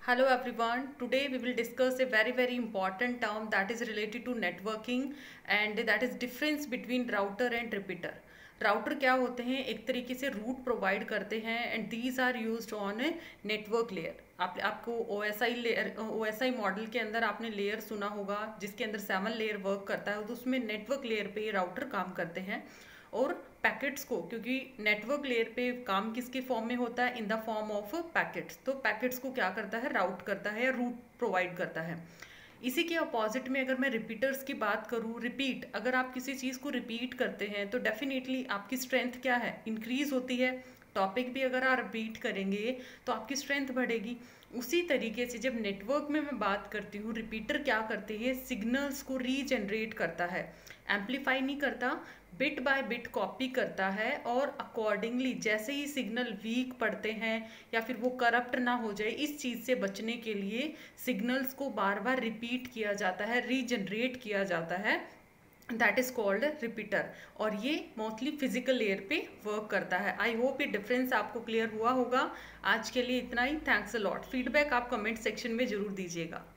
Hello everyone. Today we will discuss a very important term that is related to networking and that is difference between router and repeater. Router क्या होते हैं? एक तरीके से root provide करते हैं and these are used on a network layer. आपको OSI layer, OSI model के अंदर आपने लेयर सुना होगा जिसके अंदर 7 लेयर वर्क करता है, तो उसमें नेटवर्क लेयर पे राउटर काम करते हैं। और पैकेट्स को, क्योंकि नेटवर्क लेयर पे काम किसके फॉर्म में होता है? In the form of packets. तो पैकेट्स को क्या करता है? राउट करता है या रूट प्रोवाइड करता है। इसी के अपोजिट में अगर मैं रिपीटर्स की बात करूँ, रिपीट, अगर आप किसी चीज़ को रिपीट करते हैं तो डेफिनेटली आपकी स्ट्रेंथ क्या है? इंक्रीज होती है। टॉपिक भी अगर आप रिपीट करेंगे तो आपकी स्ट्रेंथ बढ़ेगी। उसी तरीके से जब नेटवर्क में मैं बात करती हूँ, रिपीटर क्या करते हैं? सिग्नल्स को रीजनरेट करता है, एम्पलीफाई नहीं करता, बिट बाय बिट कॉपी करता है और अकॉर्डिंगली जैसे ही सिग्नल वीक पड़ते हैं या फिर वो करप्ट ना हो जाए, इस चीज़ से बचने के लिए सिग्नल्स को बार बार रिपीट किया जाता है, रीजनरेट किया जाता है। That is called repeater. और ये मोस्टली फिजिकल लेयर पे वर्क करता है। आई होप ये डिफरेंस आपको क्लियर हुआ होगा। आज के लिए इतना ही। Thanks a lot. फीडबैक आप कमेंट सेक्शन में जरूर दीजिएगा।